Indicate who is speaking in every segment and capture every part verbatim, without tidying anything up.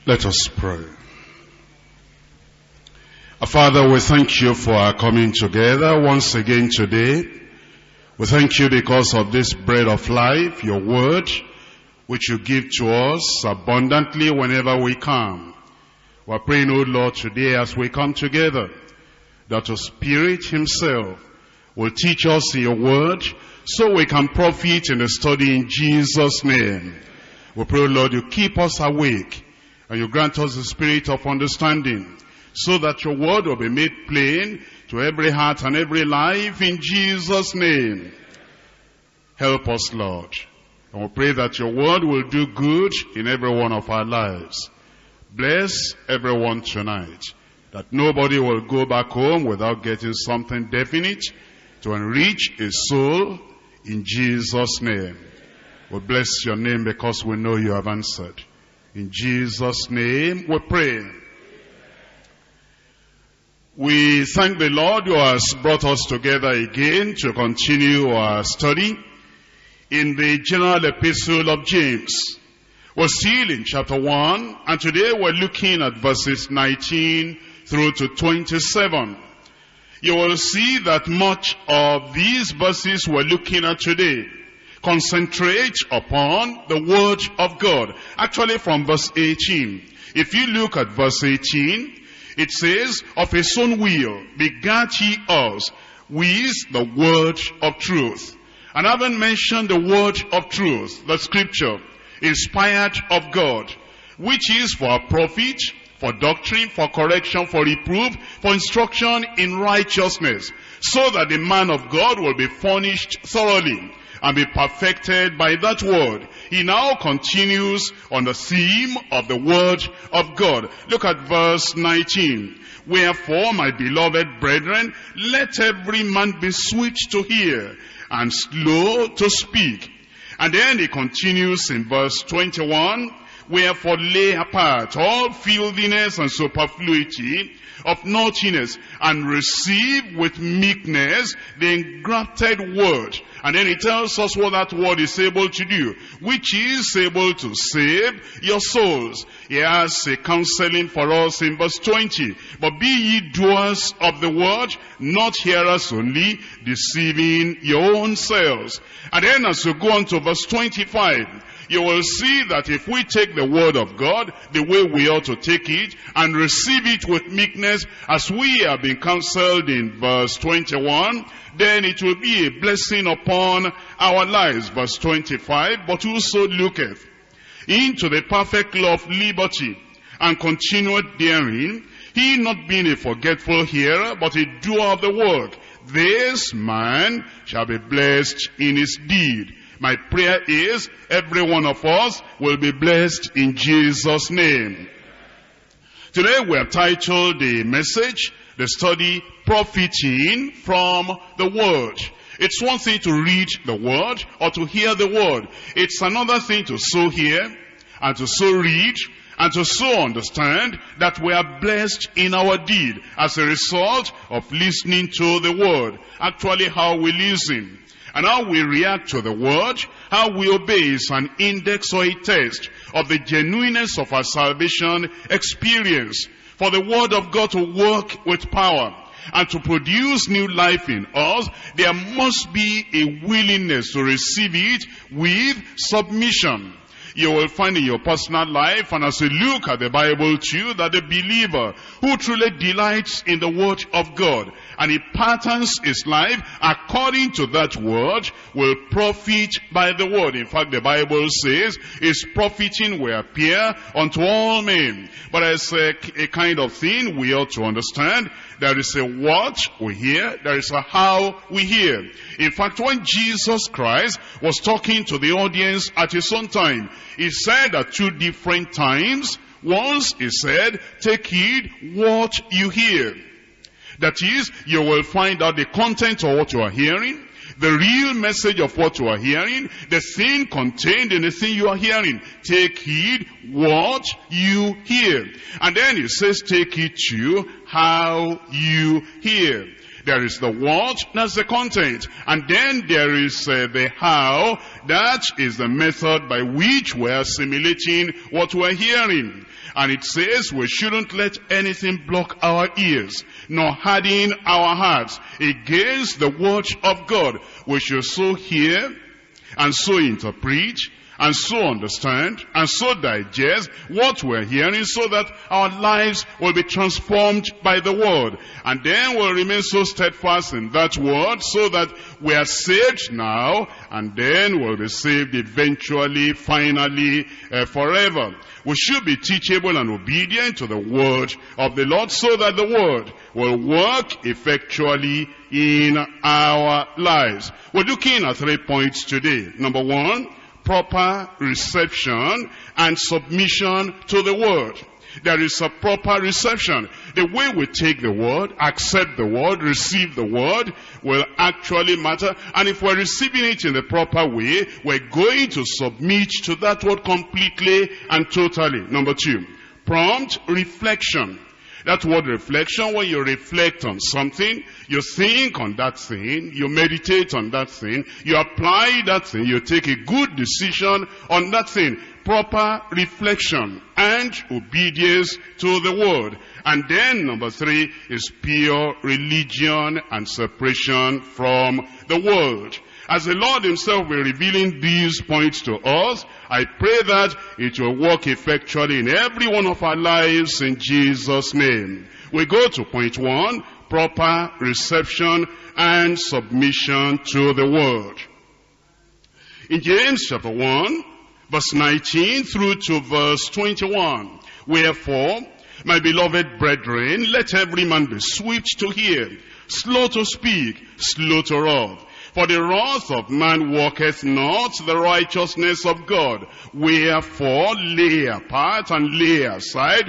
Speaker 1: Let us pray. Our Father, we thank you for our coming together once again today. We thank you because of this bread of life, your word, which you give to us abundantly whenever we come. We're praying, O Lord, today as we come together, that the Spirit himself will teach us your word so we can profit in the study in Jesus' name. We pray, Lord, you keep us awake and you grant us the spirit of understanding so that your word will be made plain to every heart and every life in Jesus' name. Help us, Lord. And we pray that your word will do good in every one of our lives. Bless everyone tonight, that nobody will go back home without getting something definite to enrich his soul in Jesus' name. We bless your name because we know you have answered. In Jesus' name we pray. We thank the Lord who has brought us together again to continue our study in the general epistle of James. We're still in chapter one, and today we're looking at verses nineteen through to twenty-seven. You will see that much of these verses we're looking at today concentrate upon the word of God. Actually from verse eighteen. If you look at verse eighteen, it says, of his own will begat he us with the word of truth. And I haven't mentioned the word of truth, the scripture, inspired of God, which is for our profit, for doctrine, for correction, for reproof, for instruction in righteousness, so that the man of God will be furnished thoroughly and be perfected by that word. He now continues on the theme of the word of God. Look at verse nineteen. Wherefore, my beloved brethren, let every man be swift to hear and slow to speak. And then he continues in verse twenty-one. Wherefore lay apart all filthiness and superfluity of naughtiness, and receive with meekness the engrafted word. And then he tells us what that word is able to do, which is able to save your souls. He has a counseling for us in verse twenty. But be ye doers of the word, not hearers only, deceiving your own selves. And then as you go on to verse twenty-five, you will see that if we take the word of God the way we ought to take it and receive it with meekness as we have been counseled in verse twenty-one, then it will be a blessing upon our lives. Verse twenty-five, but whoso looketh into the perfect law of liberty and continueth therein, he not being a forgetful hearer but a doer of the work, this man shall be blessed in his deed. My prayer is every one of us will be blessed in Jesus' name. Today we have titled the message, the study, Profiting from the Word. It's one thing to read the Word or to hear the Word. It's another thing to so hear and to so read and to so understand that we are blessed in our deed as a result of listening to the Word. Actually, how we listen and how we react to the word, how we obey is an index or a test of the genuineness of our salvation experience. For the word of God to work with power and to produce new life in us, there must be a willingness to receive it with submission. You will find in your personal life, and as you look at the Bible too, that the believer who truly delights in the word of God and he patterns his life according to that word will profit by the word. In fact, the Bible says his profiting will appear unto all men. But as a, a kind of thing we ought to understand, there is a what we hear, there is a how we hear. In fact, when Jesus Christ was talking to the audience at his own time, he said at two different times. Once he said, take heed what you hear. That is, you will find out the content of what you are hearing, the real message of what you are hearing, the thing contained in the thing you are hearing. Take heed what you hear. And then he says, take heed to how you hear. There is the what, that's the content. And then there is uh, the how, that is the method by which we're assimilating what we're hearing. And it says we shouldn't let anything block our ears, nor harden our hearts against the word of God. We should so hear, and so interpret, and so understand, and so digest what we're hearing, so that our lives will be transformed by the word. And then we'll remain so steadfast in that word, so that we are saved now, and then we'll be saved eventually, finally, uh, forever. We should be teachable and obedient to the word of the Lord, so that the word will work effectually in our lives. We're looking at three points today. Number one, proper reception and submission to the word. There is a proper reception. The way we take the word, accept the word, receive the word will actually matter. And if we're receiving it in the proper way, we're going to submit to that word completely and totally. Number two, prompt reflection. That word reflection, when you reflect on something, you think on that thing, you meditate on that thing, you apply that thing, you take a good decision on that thing. Proper reflection and obedience to the word. And then number three is pure religion and separation from the world. As the Lord himself will be revealing these points to us, I pray that it will work effectually in every one of our lives in Jesus' name. We go to point one, proper reception and submission to the word. In James chapter one, verse nineteen through to verse twenty-one, wherefore, my beloved brethren, let every man be swift to hear, slow to speak, slow to wrath. For the wrath of man worketh not the righteousness of God. Wherefore lay apart and lay aside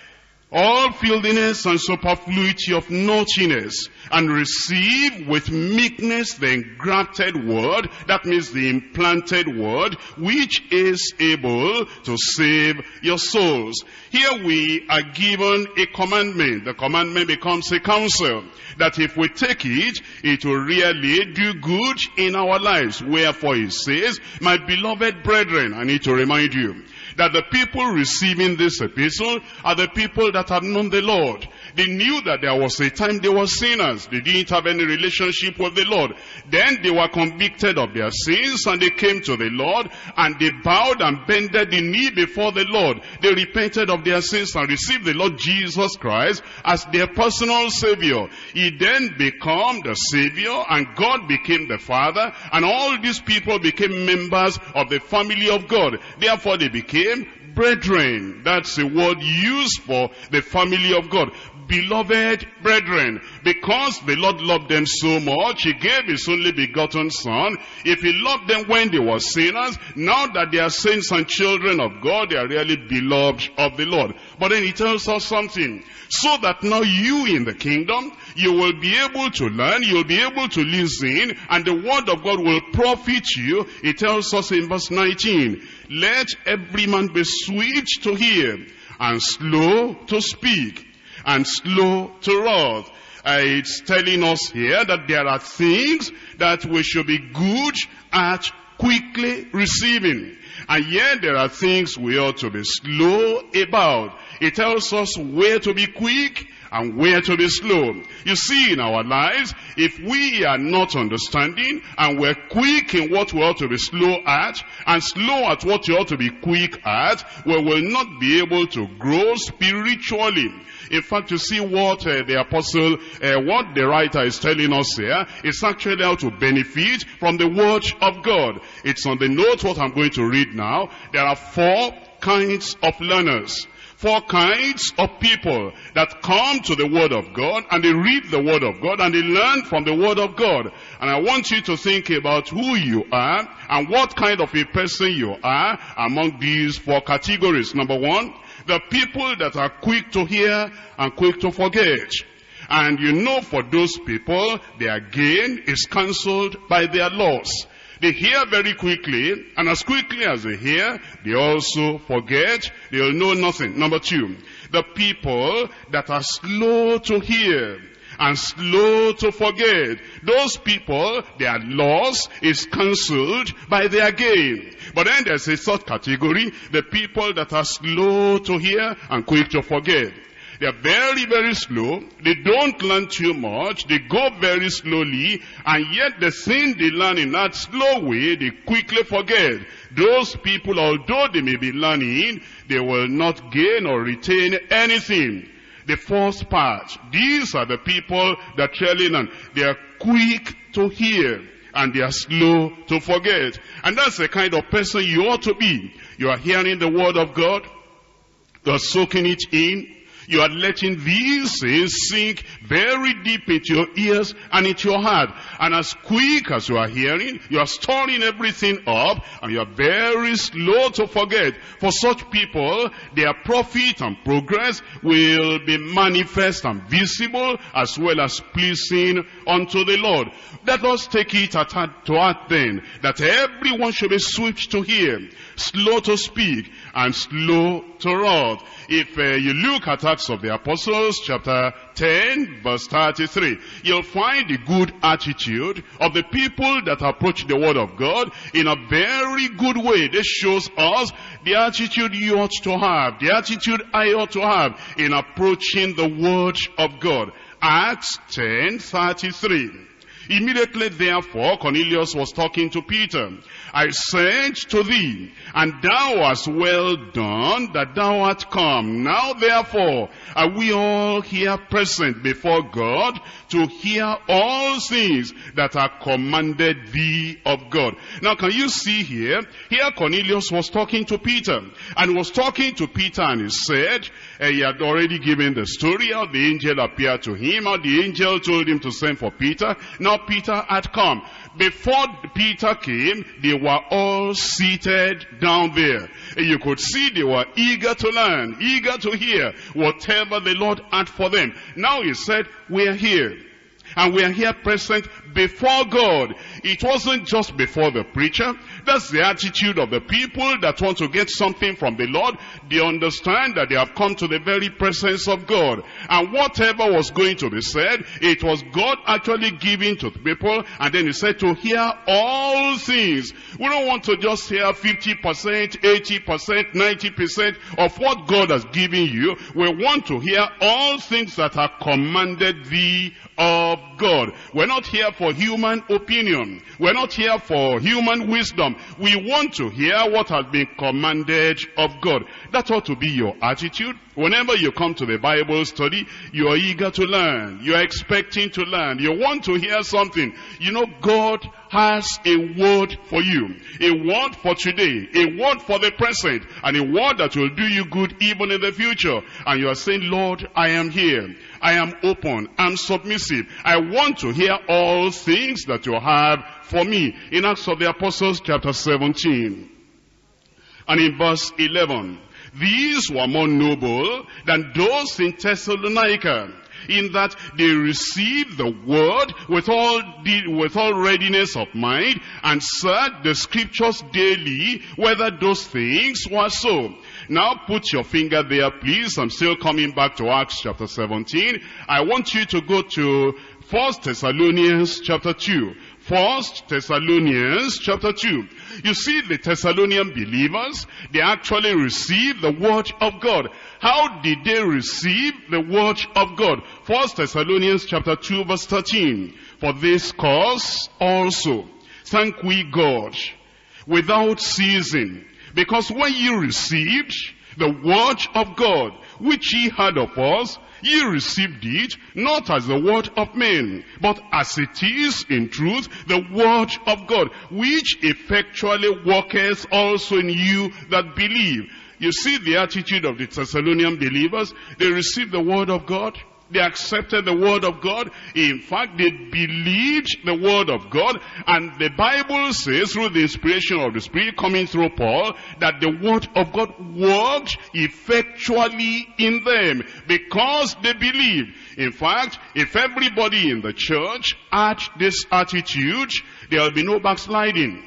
Speaker 1: all filthiness and superfluity of naughtiness, and receive with meekness the engrafted word, that means the implanted word, which is able to save your souls. Here we are given a commandment. The commandment becomes a counsel, that if we take it, it will really do good in our lives. Wherefore he says, my beloved brethren, I need to remind you, that the people receiving this epistle are the people that have known the Lord. They knew that there was a time they were sinners. They didn't have any relationship with the Lord. Then they were convicted of their sins and they came to the Lord and they bowed and bended the knee before the Lord. They repented of their sins and received the Lord Jesus Christ as their personal Savior. He then became the Savior and God became the Father, and all these people became members of the family of God. Therefore they became brethren. That's the word used for the family of God. Beloved brethren, because the Lord loved them so much, he gave his only begotten son. If he loved them when they were sinners, now that they are saints and children of God, they are really beloved of the Lord. But then he tells us something, so that now you in the kingdom, you will be able to learn, you will be able to listen, and the word of God will profit you. He tells us in verse nineteen, let every man be swift to hear, and slow to speak, and slow to wrath. Uh, it's telling us here that there are things that we should be good at quickly receiving. And yet there are things we ought to be slow about. It tells us where to be quick and where to be slow. You see, in our lives, if we are not understanding and we're quick in what we ought to be slow at, and slow at what we ought to be quick at, we will not be able to grow spiritually. In fact, you see what uh, the apostle, uh, what the writer is telling us here, is actually how to benefit from the word of God. It's on the note what I'm going to read now. There are four kinds of learners. Four kinds of people that come to the word of God, and they read the word of God, and they learn from the word of God. And I want you to think about who you are and what kind of a person you are among these four categories. Number one, the people that are quick to hear and quick to forget. And you know, for those people, their gain is cancelled by their loss. They hear very quickly, and as quickly as they hear, they also forget. They'll know nothing. Number two, the people that are slow to hear and slow to forget. Those people, their loss is cancelled by their gain. But then there's a third category, the people that are slow to hear and quick to forget. They are very, very slow. They don't learn too much. They go very slowly. And yet the thing they learn in that slow way, they quickly forget. Those people, although they may be learning, they will not gain or retain anything. The first part, these are the people that really learn. They are quick to hear and they are slow to forget. And that's the kind of person you ought to be. You are hearing the word of God. You are soaking it in. You are letting these things sink very deep into your ears and into your heart. And as quick as you are hearing, you are storing everything up, and you are very slow to forget. For such people, their profit and progress will be manifest and visible, as well as pleasing unto the Lord. Let us take it at heart to heart then, that everyone should be swift to hear, slow to speak, and slow to wrath. If uh, you look at Acts of the Apostles, chapter ten, verse thirty-three, you'll find the good attitude of the people that approach the word of God in a very good way. This shows us the attitude you ought to have, the attitude I ought to have in approaching the word of God. Acts ten thirty-three. Immediately therefore Cornelius was talking to Peter. I sent to thee, and thou hast well done that thou art come. Now therefore are we all here present before God to hear all things that are commanded thee of God. Now can you see here? Here Cornelius was talking to Peter, and was talking to Peter, and he said, uh, he had already given the story how the angel appeared to him, how the angel told him to send for Peter. Now Peter had come. Before Peter came, they were all seated down there. And you could see they were eager to learn, eager to hear whatever the Lord had for them. Now he said, we are here. And we are here present before God. It wasn't just before the preacher. That's the attitude of the people that want to get something from the Lord. They understand that they have come to the very presence of God. And whatever was going to be said, it was God actually giving to the people. And then he said to hear all things. We don't want to just hear fifty percent, eighty percent, ninety percent of what God has given you. We want to hear all things that are commanded thee of God. We're not here for human opinion. We're not here for human wisdom. We want to hear what has been commanded of God. That ought to be your attitude. Whenever you come to the Bible study, you are eager to learn. You are expecting to learn. You want to hear something. You know, God has a word for you. A word for today. A word for the present. And a word that will do you good even in the future. And you are saying, Lord, I am here. I am open. I'm submissive. I want to hear all things that you have for me. In Acts of the Apostles chapter seventeen. And in verse eleven. These were more noble than those in Thessalonica, in that they received the word with all the, with all readiness of mind, and searched the scriptures daily whether those things were so. Now put your finger there, please. I'm still coming back to Acts chapter seventeen. I want you to go to First Thessalonians chapter two. First Thessalonians chapter two. You see, the Thessalonian believers, they actually received the word of God. How did they receive the word of God? First Thessalonians chapter two verse thirteen. For this cause also thank we God without ceasing, because when you received the word of God, which ye heard of us, ye received it not as the word of men, but as it is in truth the word of God, which effectually worketh also in you that believe. You see the attitude of the Thessalonian believers. They received the word of God. They accepted the word of God. In fact, they believed the word of God. And the Bible says, through the inspiration of the Spirit coming through Paul, that the word of God worked effectually in them because they believed. In fact, if everybody in the church had this attitude, there will be no backsliding.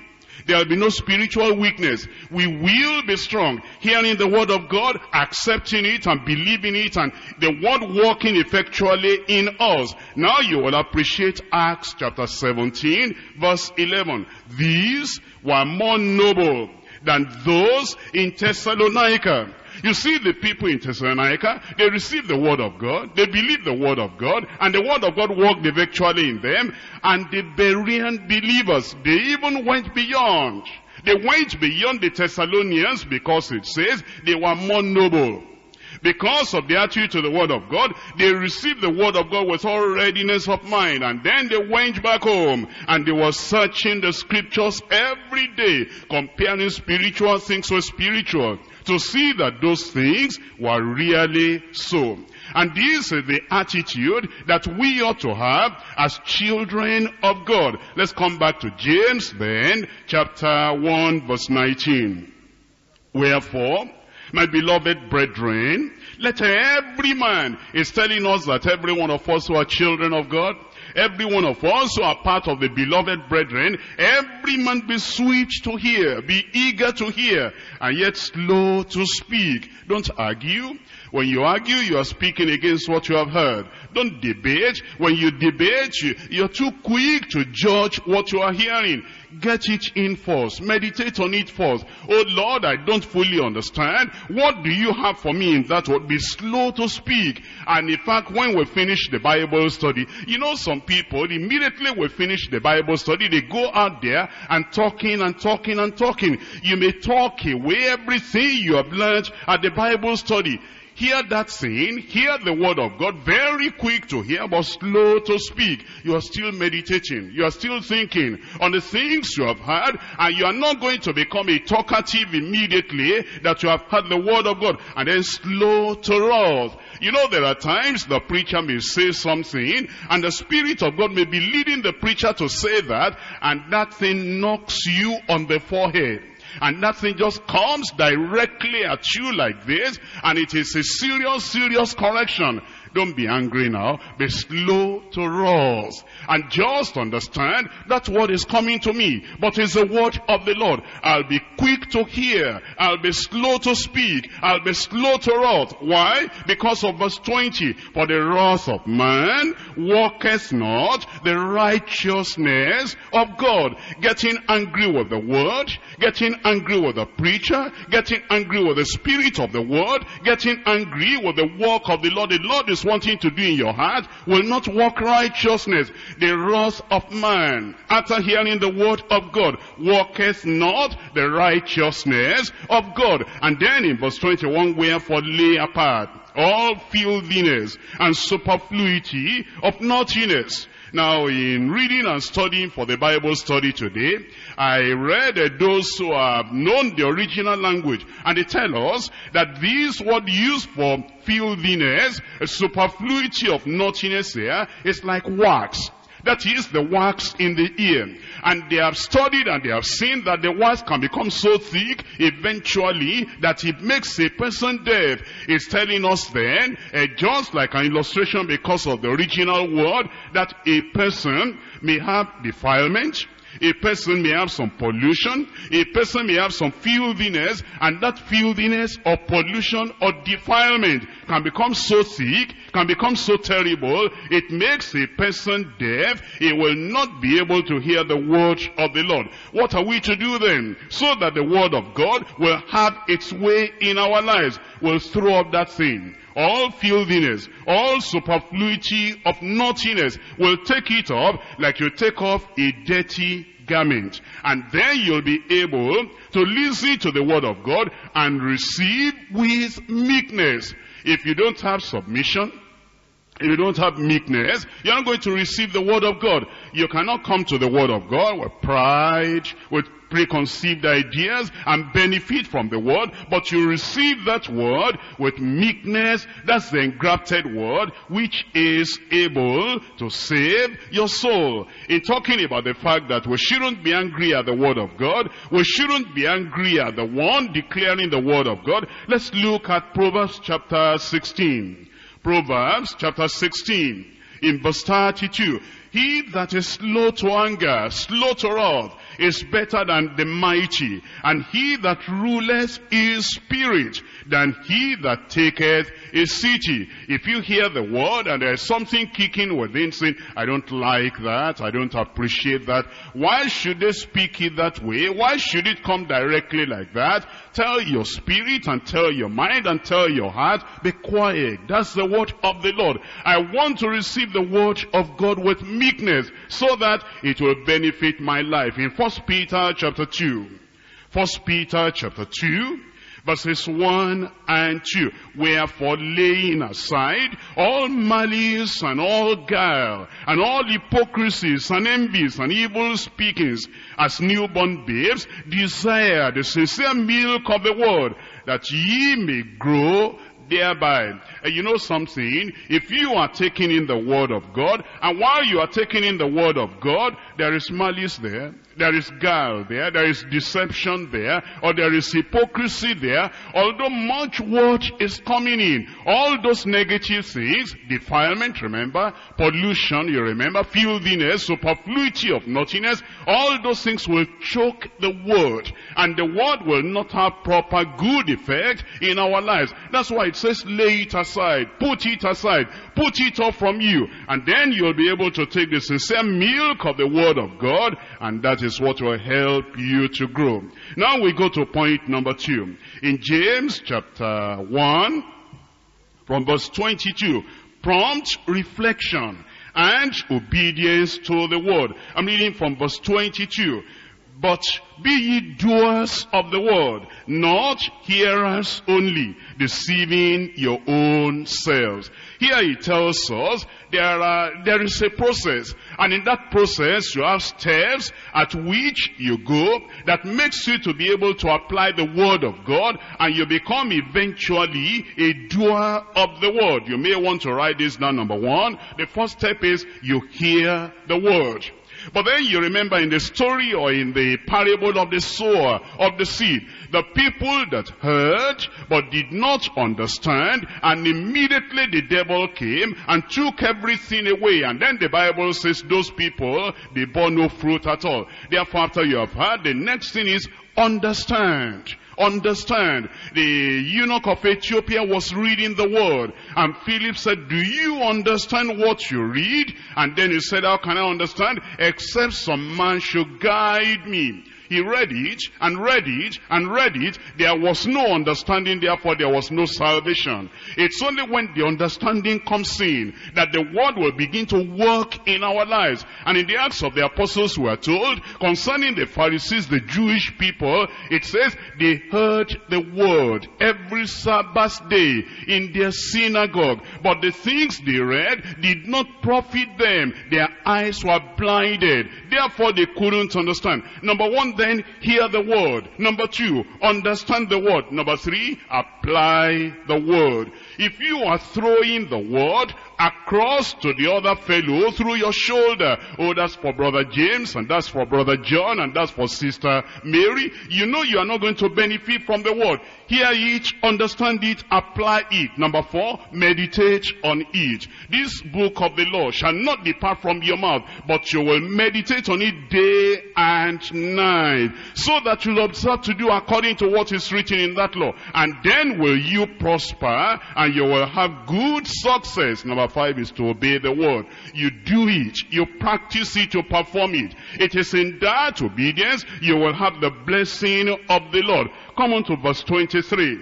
Speaker 1: There will be no spiritual weakness. We will be strong, hearing the word of God, accepting it and believing it, and the word working effectually in us. Now you will appreciate Acts chapter seventeen, verse eleven. These were more noble than those in Thessalonica. You see, the people in Thessalonica, they received the word of God, they believed the word of God, and the word of God worked effectually in them. And the Berean believers, they even went beyond. They went beyond the Thessalonians, because it says they were more noble. Because of their attitude to the word of God, they received the word of God with all readiness of mind. And then they went back home, and they were searching the scriptures every day, comparing spiritual things with spiritual, to see that those things were really so. And this is the attitude that we ought to have as children of God. Let's come back to James then, chapter one, verse nineteen. Wherefore, my beloved brethren, let every man, is telling us that every one of us who are children of God, every one of us who are part of the beloved brethren, every man be swift to hear, be eager to hear, and yet slow to speak. Don't argue. When you argue, you are speaking against what you have heard. Don't debate. When you debate, you, you're too quick to judge what you are hearing. Get it in first. Meditate on it first. Oh Lord, I don't fully understand. What do you have for me in that word? Be slow to speak. And in fact, when we finish the Bible study, you know, some people, immediately we finish the Bible study, they go out there and talking and talking and talking. You may talk away everything you have learned at the Bible study. Hear that saying, hear the word of God, very quick to hear, but slow to speak. You are still meditating. You are still thinking on the things you have heard, and you are not going to become a talkative immediately that you have heard the word of God, and then slow to wrath. You know, there are times the preacher may say something, and the Spirit of God may be leading the preacher to say that, and that thing knocks you on the forehead. And that thing just comes directly at you like this, and it is a serious, serious correction. Don't be angry now. Be slow to wrath. And just understand that word is coming to me, but it's the word of the Lord. I'll be quick to hear. I'll be slow to speak. I'll be slow to wrath. Why? Because of verse twenty. For the wrath of man worketh not the righteousness of God. Getting angry with the word, getting angry with the preacher, getting angry with the spirit of the word, getting angry with the work of the Lord. The Lord is wanting to do in your heart will not work righteousness. The wrath of man, after hearing the word of God, worketh not the righteousness of God. And then in verse twenty-one, wherefore lay apart all filthiness and superfluity of naughtiness. Now, in reading and studying for the Bible study today, I read uh, those who have known the original language, and they tell us that this word used for filthiness, a superfluity of naughtiness here, is like wax. That is the wax in the ear. And they have studied and they have seen that the wax can become so thick eventually that it makes a person deaf. It's telling us then, uh, just like an illustration because of the original word, that a person may have defilement, a person may have some pollution, a person may have some filthiness, and that filthiness or pollution or defilement can become so thick, can become so terrible, it makes a person deaf. He will not be able to hear the word of the Lord. What are we to do then? So that the word of God will have its way in our lives. We'll throw up that thing. All filthiness, all superfluity of naughtiness, will take it off like you take off a dirty garment. And then you'll be able to listen to the word of God and receive with meekness. If you don't have submission, if you don't have meekness, you're not going to receive the word of God. You cannot come to the word of God with pride, with preconceived ideas, and benefit from the word, but you receive that word with meekness. That's the engrafted word, which is able to save your soul. In talking about the fact that we shouldn't be angry at the word of God, we shouldn't be angry at the one declaring the word of God, let's look at Proverbs chapter sixteen. Proverbs chapter sixteen, in verse thirty-two. He that is slow to anger, slow to wrath, is better than the mighty, and he that ruleth is spirit than he that taketh a city. If you hear the word and there's something kicking within saying, I don't like that, I don't appreciate that, why should they speak it that way? Why should it come directly like that? Tell your spirit and tell your mind and tell your heart, be quiet. That's the word of the Lord. I want to receive the word of God with meekness so that it will benefit my life. In First Peter chapter two, First Peter chapter two, verses one and two. Wherefore, laying aside all malice and all guile, and all hypocrisies and envies and evil speakings, as newborn babes, desire the sincere milk of the word, that ye may grow thereby. And you know something? If you are taking in the word of God, and while you are taking in the word of God, there is malice there, there is guile there, there is deception there, or there is hypocrisy there, although much word is coming in, all those negative things, defilement, remember, pollution, you remember, filthiness, superfluity of naughtiness, all those things will choke the word, and the word will not have proper good effect in our lives. That's why it says, lay it aside, put it aside, put it off from you, and then you'll be able to take the sincere milk of the word of God, and that is what will help you to grow. Now we go to point number two. In James chapter one, from verse twenty-two, prompt reflection and obedience to the word. I'm reading from verse twenty-two. But be ye doers of the word, not hearers only, deceiving your own selves. Here he tells us there are, there is a process, and in that process you have steps at which you go that makes you to be able to apply the word of God, and you become eventually a doer of the word. You may want to write this down. Number one, the first step is you hear the word. But then you remember in the story or in the parable of the sower of the seed, the people that heard but did not understand, and immediately the devil came and took everything away. And then the Bible says those people, they bore no fruit at all. Therefore, after you have heard, the next thing is understand. Understand. The eunuch of Ethiopia was reading the word, and Philip said, do you understand what you read? And then he said, how can I understand? Except some man should guide me. He read it, and read it, and read it. There was no understanding, therefore there was no salvation. It's only when the understanding comes in that the word will begin to work in our lives. And in the Acts of the Apostles we are told, concerning the Pharisees, the Jewish people, it says, they heard the word every Sabbath day in their synagogue. But the things they read did not profit them. Their eyes were blinded. Therefore they couldn't understand. Number one, then, hear the word. Number two, understand the word. Number three, apply the word. If you are throwing the word across to the other fellow through your shoulder, oh, that's for Brother James, and that's for Brother John, and that's for Sister Mary, you know you are not going to benefit from the word. Hear it, understand it, apply it. Number four, meditate on it. This book of the law shall not depart from your mouth, but you will meditate on it day and night, so that you'll observe to do according to what is written in that law. And then will you prosper, and you will have good success. Number five is to obey the word. You do it, you practice it, you perform it. It is in that obedience you will have the blessing of the Lord. Come on to verse twenty-three.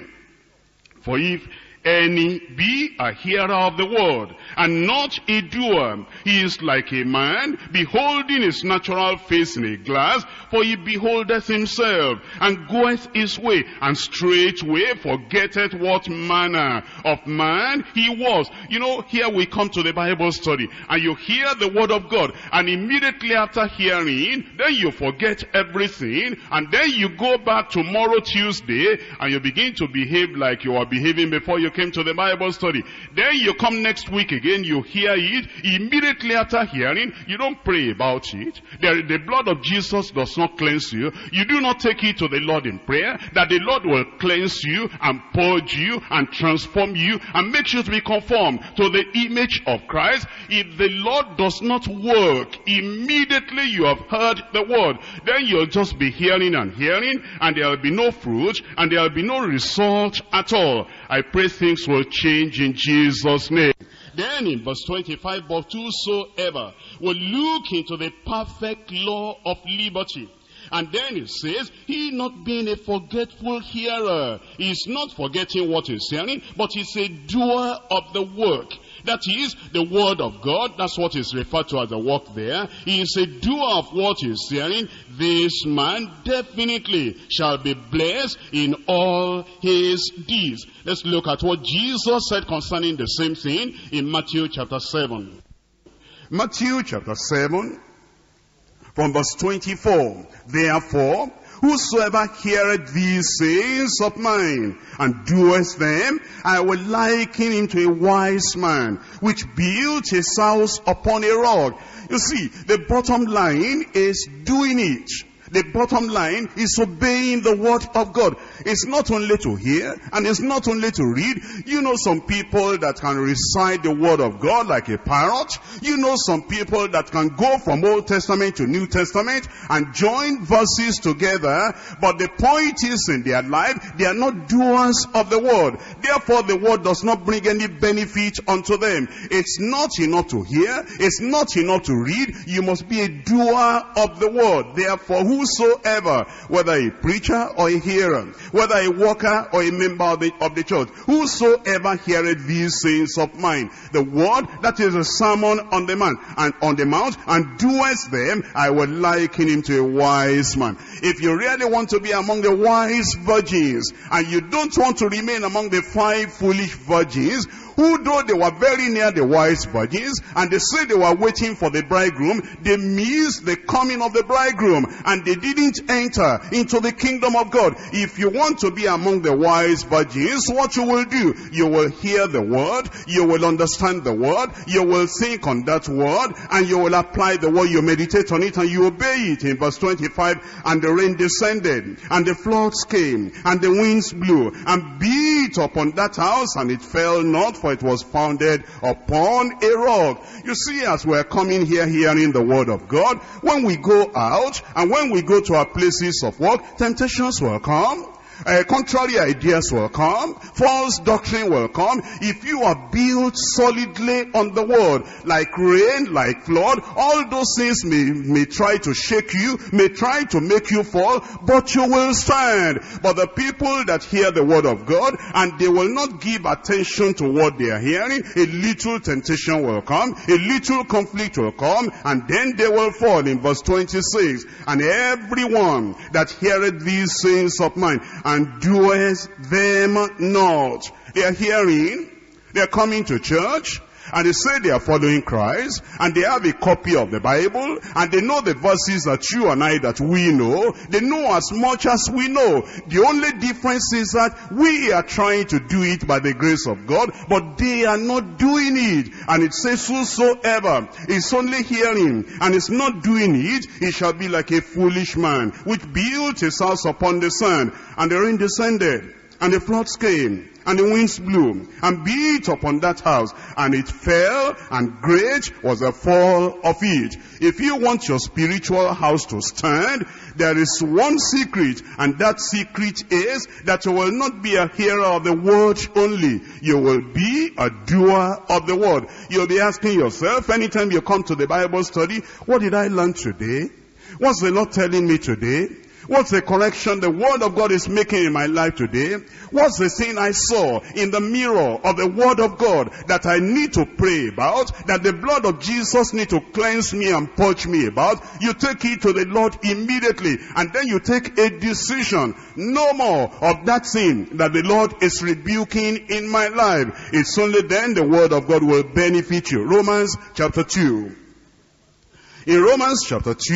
Speaker 1: For if any be a hearer of the word, and not a doer, he is like a man beholding his natural face in a glass, for he beholdeth himself, and goeth his way, and straightway forgetteth what manner of man he was. You know, here we come to the Bible study, and you hear the word of God, and immediately after hearing, then you forget everything, and then you go back tomorrow Tuesday, and you begin to behave like you were behaving before you came to the Bible study. Then you come next week again, you hear it. Immediately after hearing, you don't pray about it. The, the blood of Jesus does not cleanse you. You do not take it to the Lord in prayer, that the Lord will cleanse you and purge you and transform you and make you to be conformed to the image of Christ. If the Lord does not work, immediately you have heard the word, then you'll just be hearing and hearing, and there will be no fruit, and there will be no result at all. I pray things will change in Jesus' name. Then in verse twenty-five, but whosoever will look into the perfect law of liberty. And then it says, he not being a forgetful hearer, he is not forgetting what he's hearing, but he's a doer of the work. That is the word of God. That's what is referred to as the work there. He is a doer of what he is hearing. This man definitely shall be blessed in all his deeds. Let's look at what Jesus said concerning the same thing in Matthew chapter seven. Matthew chapter seven, from verse twenty-four. Therefore, whosoever heareth these sayings of mine, and doeth them, I will liken him to a wise man, which built his house upon a rock. You see, the bottom line is doing it. The bottom line is obeying the word of God. It's not only to hear, and it's not only to read. You know some people that can recite the word of God like a parrot. You know some people that can go from Old Testament to New Testament and join verses together. But the point is, in their life, they are not doers of the word. Therefore, the word does not bring any benefit unto them. It's not enough to hear. It's not enough to read. You must be a doer of the word. Therefore, who whosoever, whether a preacher or a hearer, whether a worker or a member of the, of the church, whosoever heareth these sayings of mine, the word that is a sermon on the man and on the mount, and doeth them, I will liken him to a wise man. If you really want to be among the wise virgins, and you don't want to remain among the five foolish virgins, who though they were very near the wise virgins, and they said they were waiting for the bridegroom, they missed the coming of the bridegroom, and they didn't enter into the kingdom of God. If you want to be among the wise virgins, what you will do, you will hear the word, you will understand the word, you will think on that word, and you will apply the word, you meditate on it, and you obey it. In verse twenty-five, and the rain descended, and the floods came, and the winds blew, and beat upon that house, and it fell not, for it was founded upon a rock. You see, as we're coming here hearing the word of God, when we go out and when we go to our places of work, temptations will come. Uh, contrary ideas will come, false doctrine will come. If you are built solidly on the word, like rain, like flood, all those things may, may try to shake you, may try to make you fall, but you will stand. But the people that hear the word of God, and they will not give attention to what they are hearing, a little temptation will come, a little conflict will come, and then they will fall. In verse twenty-six, and everyone that heareth these sayings of mine, and doeth them not. They are hearing, they are coming to church, and they say they are following Christ, and they have a copy of the Bible, and they know the verses that you and I, that we know. They know as much as we know. The only difference is that we are trying to do it by the grace of God, but they are not doing it. And it says, whosoever is only hearing and is not doing it, he shall be like a foolish man, which built his house upon the sand, and the rain descended, and the floods came, and the winds blew, and beat upon that house, and it fell, and great was the fall of it. If you want your spiritual house to stand, there is one secret, and that secret is that you will not be a hearer of the word only. You will be a doer of the word. You'll be asking yourself, anytime you come to the Bible study, what did I learn today? What's the Lord telling me today? What's the correction the word of God is making in my life today? What's the thing I saw in the mirror of the word of God that I need to pray about, that the blood of Jesus need to cleanse me and purge me about? You take it to the Lord immediately, and then you take a decision. No more of that sin that the Lord is rebuking in my life. It's only then the word of God will benefit you. Romans chapter two. In Romans chapter two,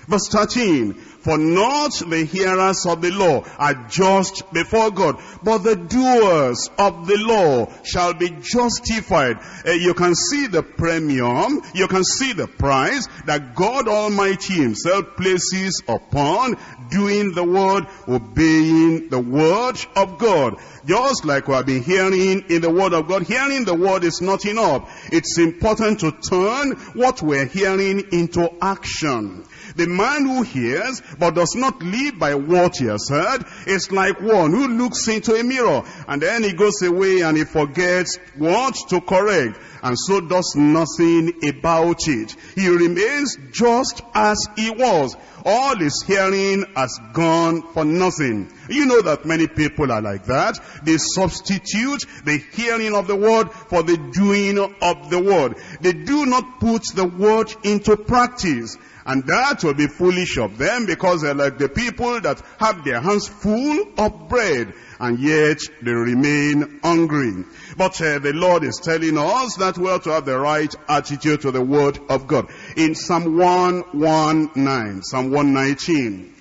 Speaker 2: Verse thirteen, for not the hearers of the law are just before God, but the doers of the law shall be justified. Uh, you can see the premium, you can see the price that God Almighty himself places upon doing the word, obeying the word of God. Just like we have been hearing in the word of God, hearing the word is not enough. It's important to turn what we're hearing into action. The man who hears but does not live by what he has heard is like one who looks into a mirror and then he goes away and he forgets what to correct, and so does nothing about it. He remains just as he was. All his hearing has gone for nothing. You know that many people are like that. They substitute the hearing of the word for the doing of the word. They do not put the word into practice. And that will be foolish of them, because they're like the people that have their hands full of bread and yet they remain hungry. But uh, the Lord is telling us that we ought to have the right attitude to the word of God. In Psalm one nineteen, Psalm one nineteen.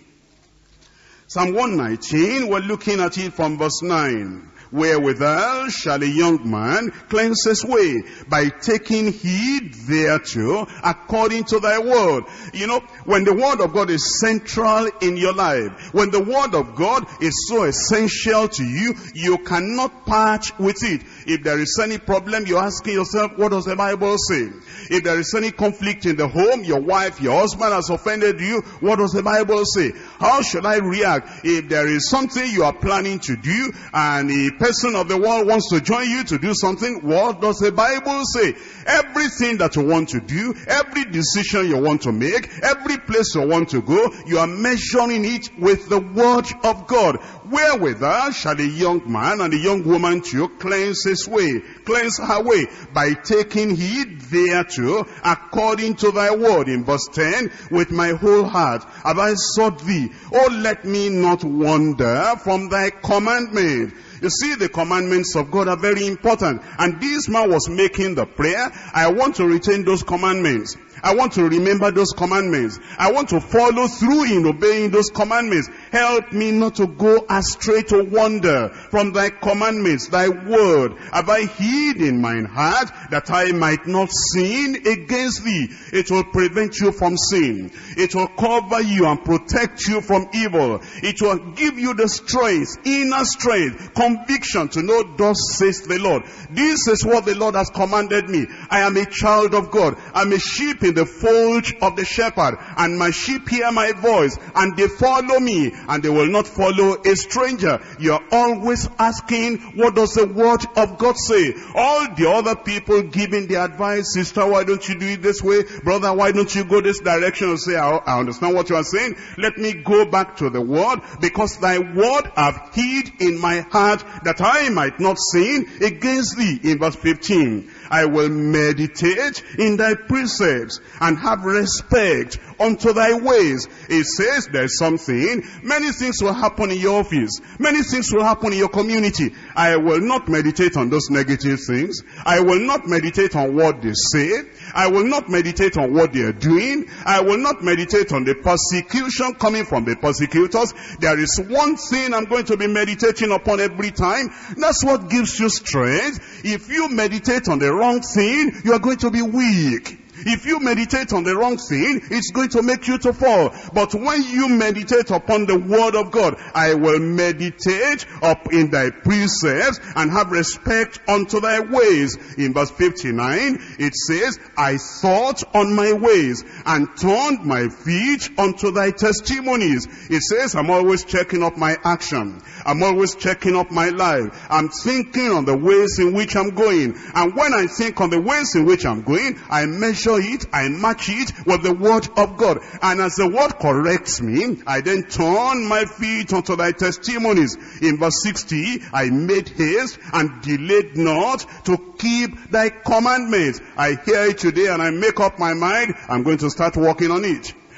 Speaker 2: Psalm one nineteen, we're looking at it from verse nine. Wherewithal shall a young man cleanse his way? By taking heed thereto according to thy word. You know, when the word of God is central in your life, when the word of God is so essential to you, you cannot part with it. If there is any problem, you're asking yourself, what does the Bible say? If there is any conflict in the home, your wife, your husband has offended you, what does the Bible say? How should I react? If there is something you are planning to do and a person of the world wants to join you to do something, what does the Bible say? Everything that you want to do, every decision you want to make, every place you want to go, you are measuring it with the word of God. Wherewithal shall a young man and a young woman too cleanse his way, cleanse her way, by taking heed thereto according to thy word. In verse ten, with my whole heart have I sought thee. Oh, let me not wander from thy commandment. You see, the commandments of God are very important. And this man was making the prayer, I want to retain those commandments. I want to remember those commandments. I want to follow through in obeying those commandments. Help me not to go astray, to wander from thy commandments, thy word. Have I hid in mine heart that I might not sin against thee? It will prevent you from sin. It will cover you and protect you from evil. It will give you the strength, inner strength, conviction to know, thus says the Lord. This is what the Lord has commanded me. I am a child of God. I'm a sheep in the fold of the shepherd, and my sheep hear my voice, and they follow me, and they will not follow a stranger. You are always asking, what does the word of God say? All the other people giving the advice, sister, why don't you do it this way? Brother, why don't you go this direction? And say, I, I understand what you are saying. Let me go back to the word, because thy word I've hid in my heart that I might not sin against thee. In verse fifteen, I will meditate in thy precepts and have respect unto thy ways. It says there's something, many things will happen in your office, many things will happen in your community. I will not meditate on those negative things. I will not meditate on what they say. I will not meditate on what they are doing. I will not meditate on the persecution coming from the persecutors. There is one thing I'm going to be meditating upon every time. That's what gives you strength. If you meditate on the wrong thing, you are going to be weak. If you meditate on the wrong thing, it's going to make you to fall. But when you meditate upon the word of God, I will meditate up in thy precepts and have respect unto thy ways. In verse fifty-nine, it says, I thought on my ways and turned my feet unto thy testimonies. It says, I'm always checking up my action. I'm always checking up my life. I'm thinking on the ways in which I'm going. And when I think on the ways in which I'm going, I measure it, I match it with the word of God. And as the word corrects me, I then turn my feet unto thy testimonies. In verse sixty, I made haste and delayed not to keep thy commandments. I hear it today and I make up my mind, I'm going to start working on it.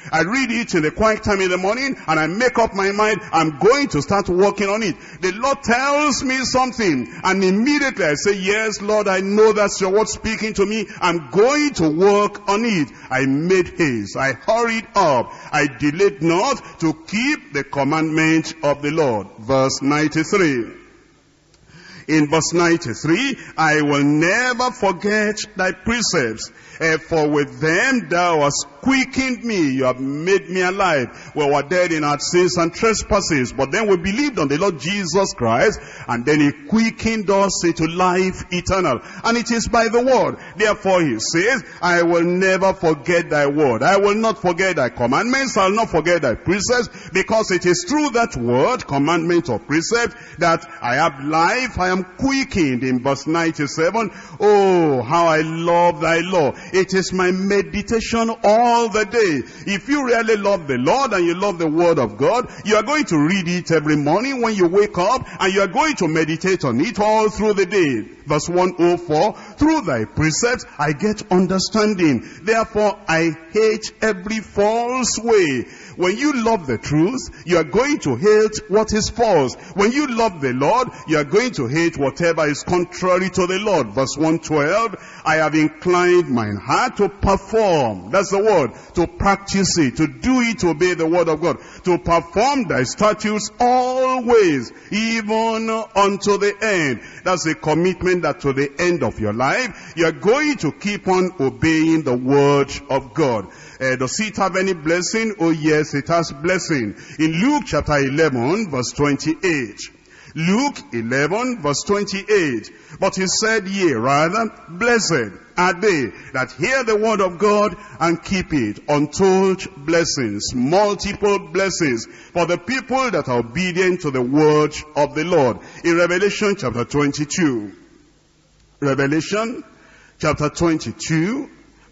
Speaker 2: I read it in the quiet time in the morning, and I make up my mind, I'm going to start working on it. The Lord tells me something, and immediately I say, yes, Lord, I know that's your word speaking to me. I'm going to work on it. I made haste. I hurried up. I delayed not to keep the commandment of the Lord. Verse ninety-three. In verse ninety-three, I will never forget thy precepts, uh, for with them thou hast quickened me. You have made me alive. We were dead in our sins and trespasses, but then we believed on the Lord Jesus Christ, and then he quickened us into life eternal. And it is by the word. Therefore he says, I will never forget thy word. I will not forget thy commandments. I will not forget thy precepts, because it is through that word, commandment or precept, that I have life. I am quickened. In verse ninety-seven, oh, how I love thy law. It is my meditation all the day. If you really love the Lord and you love the word of God, you are going to read it every morning when you wake up, and you are going to meditate on it all through the day. Verse one oh four, through thy precepts I get understanding. Therefore I hate every false way. When you love the truth, you are going to hate what is false. When you love the Lord, you are going to hate whatever is contrary to the Lord. Verse one twelve, I have inclined mine heart to perform. That's the word. To practice it, to do it, to obey the word of God. To perform thy statutes always, even unto the end. That's a commitment that to the end of your life, you are going to keep on obeying the word of God. Uh, does it have any blessing? Oh yes, it has blessing. In Luke chapter eleven, verse twenty-eight. Luke eleven, verse twenty-eight. But he said, yea, rather, blessed are they that hear the word of God and keep it. Untold blessings, multiple blessings for the people that are obedient to the word of the Lord. In Revelation chapter twenty-two, Revelation chapter twenty-two,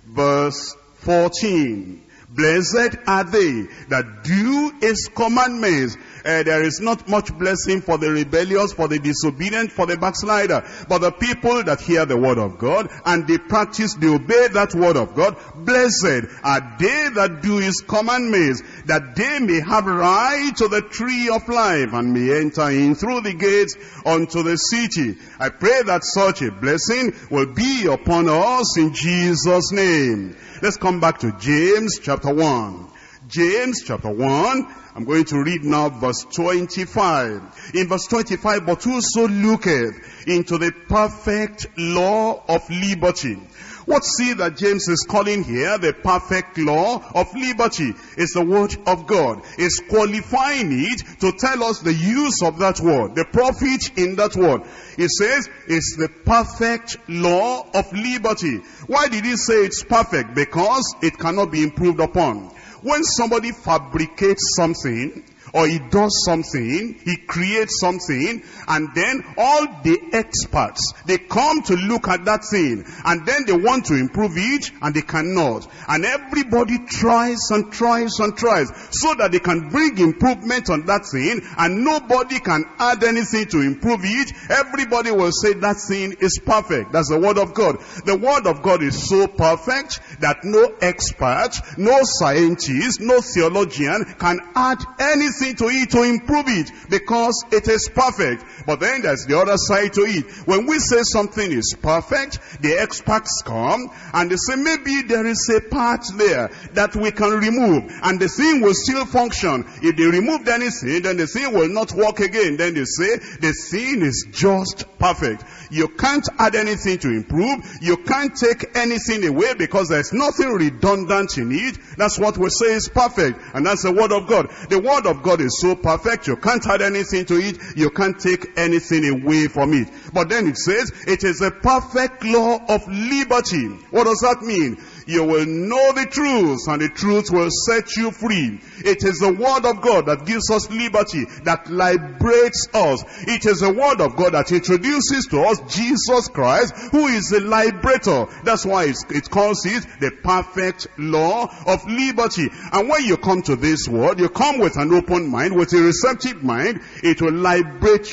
Speaker 2: verse fourteen. Blessed are they that do his commandments. Uh, there is not much blessing for the rebellious, for the disobedient, for the backslider. But the people that hear the word of God and they practice, they obey that word of God, blessed are they that do his commandments, that they may have right to the tree of life and may enter in through the gates unto the city. I pray that such a blessing will be upon us in Jesus' name. Let's come back to James chapter one. James chapter one, I'm going to read now verse twenty-five. In verse twenty-five, but whoso looketh into the perfect law of liberty. What's it that James is calling here the perfect law of liberty? Is the word of God. Is qualifying it to tell us the use of that word, the profit in that word. He says it's the perfect law of liberty. Why did he say it's perfect? Because it cannot be improved upon. When somebody fabricates something, or he does something, he creates something, and then all the experts, they come to look at that thing, and then they want to improve it, and they cannot. And everybody tries and tries and tries, so that they can bring improvement on that thing, and nobody can add anything to improve it. Everybody will say that thing is perfect. That's the word of God. The word of God is so perfect that no expert, no scientist, no theologian can add anything to it to improve it, because it is perfect. But then there's the other side to it. When we say something is perfect, the experts come and they say maybe there is a part there that we can remove and the thing will still function. If they removed anything, then the thing will not work again. Then they say the thing is just perfect. You can't add anything to improve. You can't take anything away, because there's nothing redundant in it. That's what we say is perfect, and that's the word of God. The word of God is so perfect, you can't add anything to it, you can't take anything away from it. But then it says it is a perfect law of liberty. What does that mean? You will know the truth, and the truth will set you free. It is the word of God that gives us liberty, that liberates us. It is the word of God that introduces to us Jesus Christ, who is the liberator. That's why it's, it calls it the perfect law of liberty. And when you come to this word, you come with an open mind, with a receptive mind. It will liberate you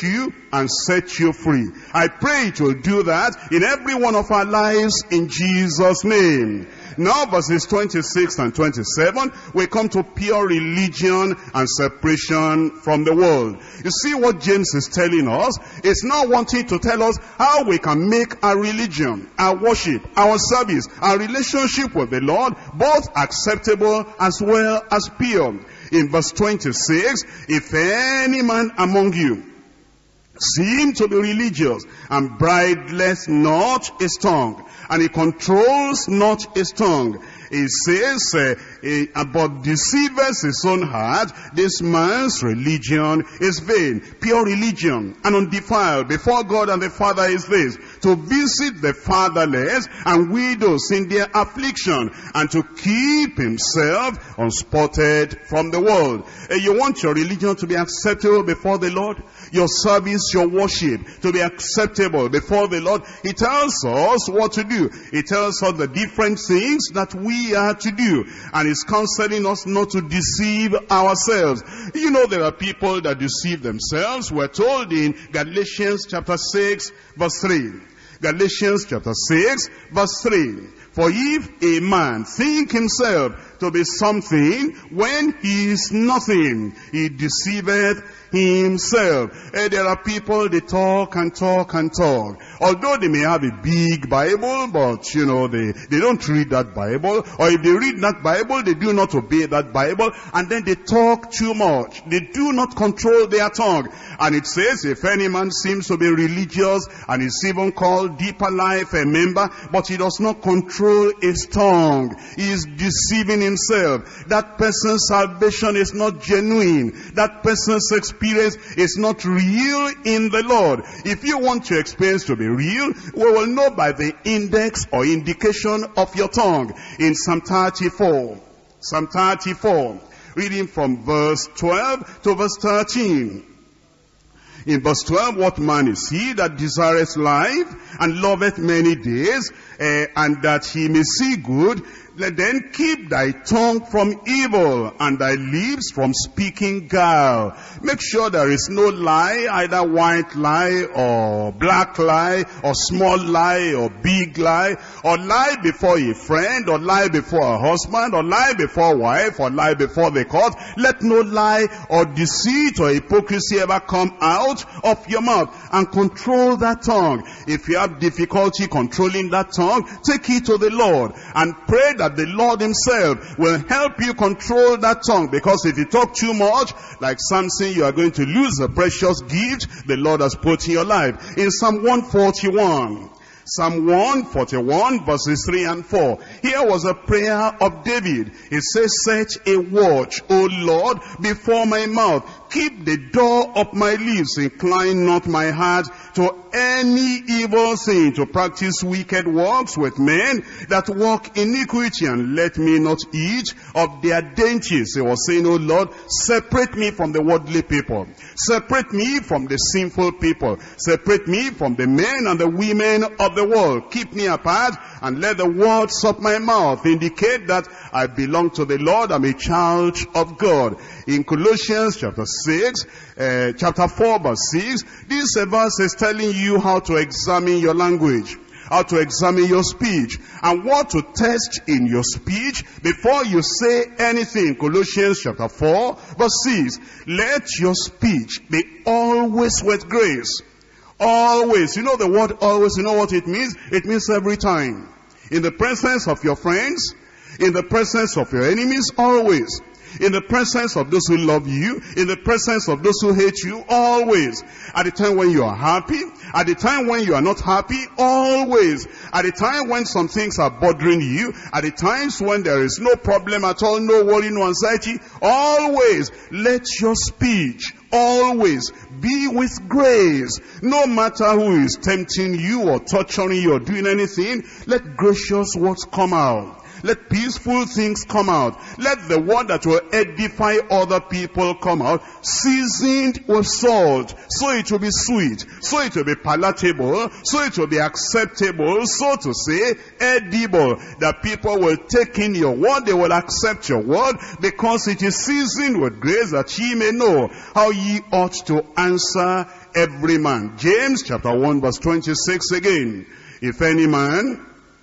Speaker 2: and set you free. I pray it will do that in every one of our lives in Jesus' name. Now verses twenty-six and twenty-seven, we come to pure religion and separation from the world. You see what James is telling us? It's not wanting to tell us how we can make our religion, our worship, our service, our relationship with the Lord both acceptable as well as pure. In verse twenty-six, if any man among you seem to be religious and bridleth not his tongue, and he controls not his tongue, he says, uh, uh, but deceiveth his own heart, this man's religion is vain. Pure religion and undefiled before God and the Father is this: to visit the fatherless and widows in their affliction, and to keep himself unspotted from the world. Uh, you want your religion to be acceptable before the Lord? Your service, your worship to be acceptable before the Lord? He tells us what to do. He tells us the different things that we are to do. And he's counseling us not to deceive ourselves. You know, there are people that deceive themselves. We're told in Galatians chapter six verse three. Galatians chapter six verse three. For if a man think himself to be something when he is nothing, he deceiveth himself. Eh, there are people, they talk and talk and talk. Although they may have a big Bible, but you know, they, they don't read that Bible. Or if they read that Bible, they do not obey that Bible. And then they talk too much. They do not control their tongue. And it says, if any man seems to be religious, and is even called Deeperlife a member, but he does not control his tongue, he is deceiving himself. That person's salvation is not genuine. That person's experience is not real in the Lord. If you want your experience to be real, we will know by the index or indication of your tongue. In Psalm thirty-four, Psalm thirty-four, reading from verse twelve to verse thirteen. In verse twelve, what man is he that desireth life and loveth many days, uh, and that he may see good? Let then keep thy tongue from evil and thy lips from speaking guile. Make sure there is no lie, either white lie or black lie or small lie or big lie, or lie before a friend, or lie before a husband, or lie before a wife, or lie before the court. Let no lie or deceit or hypocrisy ever come out of your mouth, and control that tongue. If you have difficulty controlling that tongue, take it to the Lord and pray that the Lord himself will help you control that tongue. Because if you talk too much, like Samson, you are going to lose the precious gift the Lord has put in your life. In Psalm one forty-one, Psalm one forty-one verses three and four. Here was a prayer of David. It says, set a watch, O Lord, before my mouth. Keep the door of my lips. Incline not my heart to any evil thing, to practice wicked works with men that walk iniquity, and let me not eat of their dainties. He was saying, oh Lord, separate me from the worldly people. Separate me from the sinful people. Separate me from the men and the women of the world. Keep me apart, and let the words of my mouth indicate that I belong to the Lord. I'm a child of God. In Colossians chapter six, uh, chapter four verse six, this verse is telling you how to examine your language, how to examine your speech, and what to test in your speech before you say anything. Colossians chapter four verse six, let your speech be always with grace. Always. You know the word always, you know what it means? It means every time. In the presence of your friends, in the presence of your enemies, always. In the presence of those who love you, in the presence of those who hate you, always. At the time when you are happy, at the time when you are not happy, always. At the time when some things are bothering you, at the times when there is no problem at all, no worry, no anxiety, always. Let your speech always be with grace. No matter who is tempting you or torturing you or doing anything, let gracious words come out. Let peaceful things come out. Let the word that will edify other people come out, seasoned with salt, so it will be sweet, so it will be palatable, so it will be acceptable, so to say, edible. That people will take in your word, they will accept your word, because it is seasoned with grace, that ye may know how ye ought to answer every man. James chapter one verse twenty-six again. If any man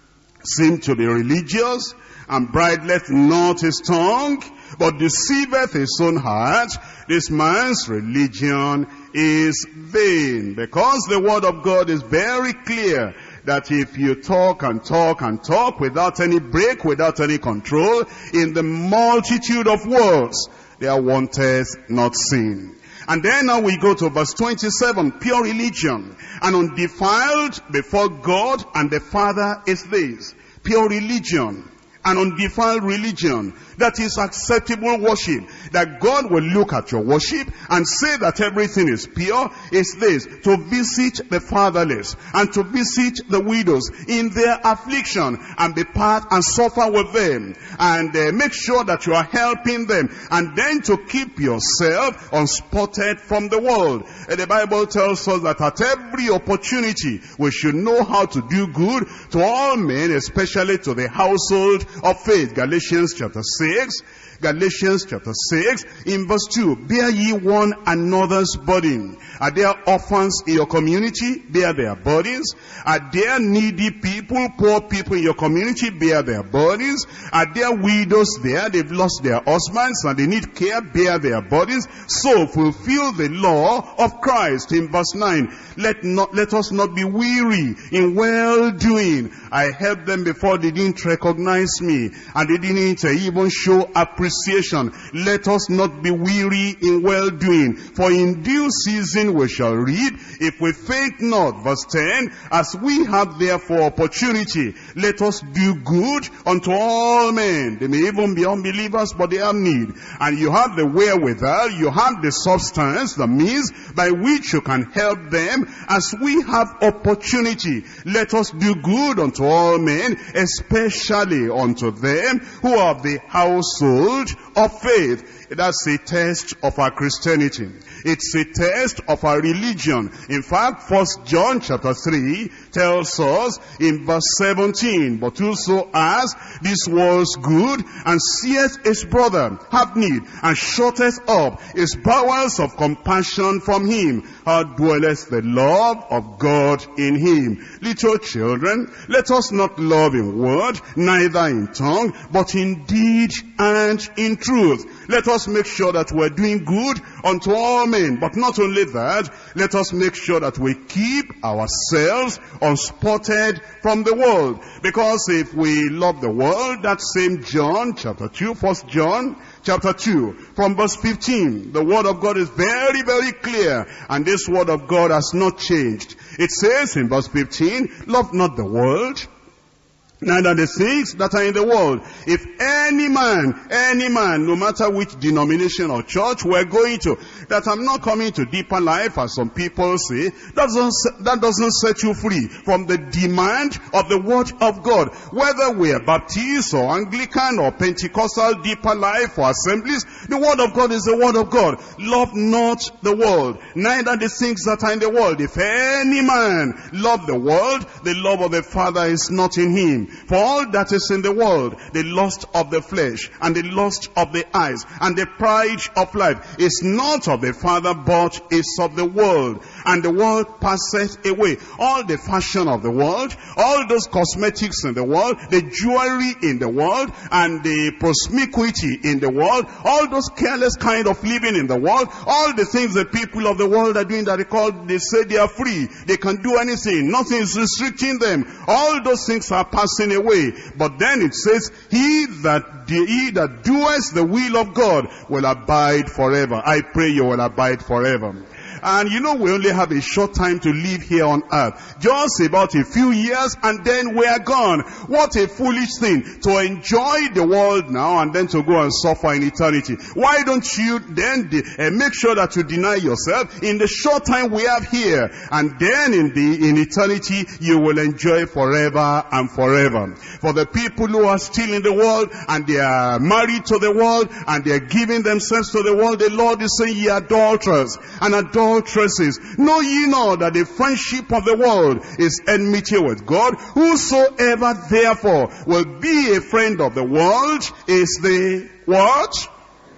Speaker 2: seem to be religious, and bridleth not his tongue, but deceiveth his own heart, this man's religion is vain. Because the word of God is very clear that if you talk and talk and talk without any break, without any control, in the multitude of words, there wanteth not sin. And then now we go to verse twenty-seven, pure religion and undefiled before God and the Father is this. Pure religion and undefiled religion, that is acceptable worship, that God will look at your worship and say that everything is pure, is this: to visit the fatherless and to visit the widows in their affliction and be part and suffer with them and uh, make sure that you are helping them, and then to keep yourself unspotted from the world. And the Bible tells us that at every opportunity we should know how to do good to all men, especially to the household of faith. Galatians chapter six, Galatians chapter six, in verse two, bear ye one another's burden. Are there orphans in your community? Bear their burdens. Are there needy people, poor people in your community? Bear their burdens. Are there widows there? They've lost their husbands and they need care. Bear their burdens. So fulfill the law of Christ. In verse nine, let not let us not be weary in well-doing. I helped them before they didn't recognize me, and they didn't uh, even show appreciation. Let us not be weary in well-doing, for in due season we shall reap, if we faint not. Verse ten, as we have therefore opportunity, let us do good unto all men. They may even be unbelievers, but they have need. And you have the wherewithal, you have the substance, the means by which you can help them. As we have opportunity, let us do good unto all men, especially unto them who are of the household of faith. That's a test of our Christianity. It's a test of our religion. In fact, First John chapter three tells us in verse seventeen, but whoso as this world's good, and seeth his brother have need, and shutteth up his bowels of compassion from him, how dwelleth the love of God in him? Little children, let us not love in word, neither in tongue, but in deed and in truth. Let us make sure that we're doing good unto all men. But not only that, let us make sure that we keep ourselves unspotted from the world. Because if we love the world, that same John chapter two, First John chapter two, from verse fifteen, the word of God is very, very clear. And this word of God has not changed. It says in verse fifteen, love not the world, neither the things that are in the world. If any man, any man, no matter which denomination or church we're going to, that I'm not coming to Deeper Life, as some people say, that doesn't, that doesn't set you free from the demand of the word of God. Whether we are Baptist or Anglican or Pentecostal, Deeper Life or assemblies, the word of God is the word of God. Love not the world, neither the things that are in the world. If any man love the world, the love of the Father is not in him. For all that is in the world, the lust of the flesh, and the lust of the eyes, and the pride of life, is not of the Father, but is of the world. And the world passeth away. All the fashion of the world, all those cosmetics in the world, the jewelry in the world, and the promiscuity in the world, all those careless kind of living in the world, all the things the people of the world are doing that they call, they say they are free, they can do anything, nothing is restricting them. All those things are passing away. But then it says, he that he that doeth the will of God will abide forever. I pray you will abide forever. And you know, we only have a short time to live here on earth. Just about a few years and then we are gone. What a foolish thing to enjoy the world now and then to go and suffer in eternity. Why don't you then uh, make sure that you deny yourself in the short time we have here, and then in the in eternity you will enjoy forever and forever. For the people who are still in the world and they are married to the world and they are giving themselves to the world, the Lord is saying, ye adulterers and adulterers, know ye not that the friendship of the world is enmity with God? Whosoever therefore will be a friend of the world is the what?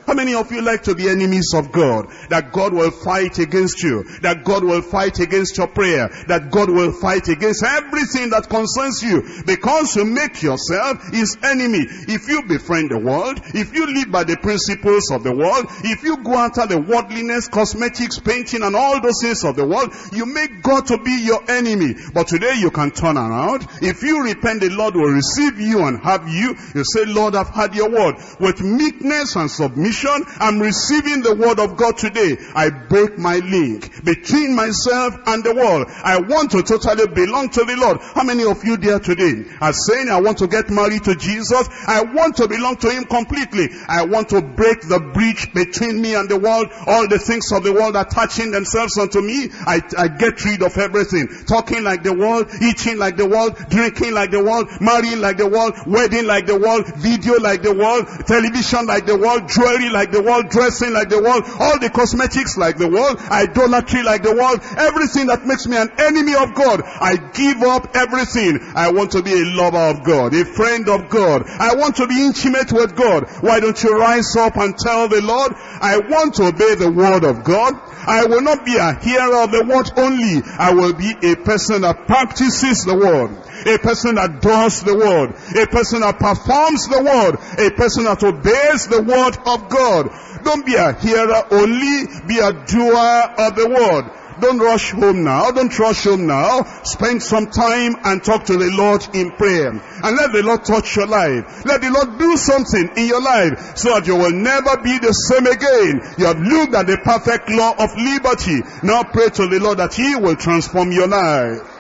Speaker 2: How many of you like to be enemies of God? That God will fight against you. That God will fight against your prayer. That God will fight against everything that concerns you. Because you make yourself his enemy. If you befriend the world, if you live by the principles of the world, if you go after the worldliness, cosmetics, painting, and all those things of the world, you make God to be your enemy. But today you can turn around. If you repent, the Lord will receive you and have you. You say, Lord, I've had your word. With meekness and submission, I'm receiving the word of God today. I break my link between myself and the world. I want to totally belong to the Lord. How many of you there today are saying, I want to get married to Jesus? I want to belong to him completely. I want to break the breach between me and the world. All the things of the world attaching themselves unto me. I, I get rid of everything. Talking like the world, eating like the world, drinking like the world, marrying like the world, wedding like the world, video like the world, television like the world, jewelry like the world, dressing like the world, all the cosmetics like the world, idolatry like the world, everything that makes me an enemy of God. I give up everything. I want to be a lover of God, a friend of God. I want to be intimate with God. Why don't you rise up and tell the Lord, I want to obey the word of God. I will not be a hearer of the word only. I will be a person that practices the word. A person that does the word. A person that performs the word. A person that obeys the word of God. Don't be a hearer only. Be a doer of the word. Don't rush home now. Don't rush home now. Spend some time and talk to the Lord in prayer. And let the Lord touch your life. Let the Lord do something in your life so that you will never be the same again. You have looked at the perfect law of liberty. Now pray to the Lord that he will transform your life.